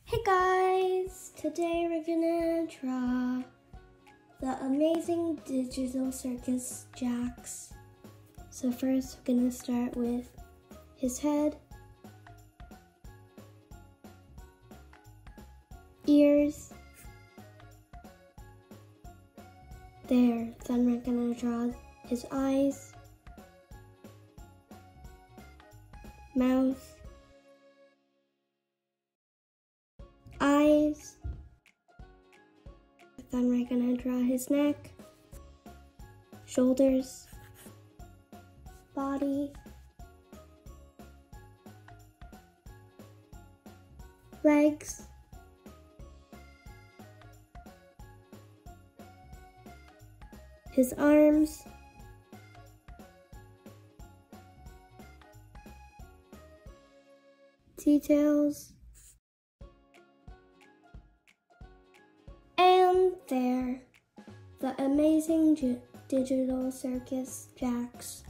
Hey guys! Today we're gonna draw the Amazing Digital Circus Jax. So first we're gonna start with his head, ears, there. Then we're gonna draw his eyes, mouth, eyes. Then we're gonna draw his neck, shoulders, body, legs, his arms, details, and there, the Amazing Digital Circus Jax.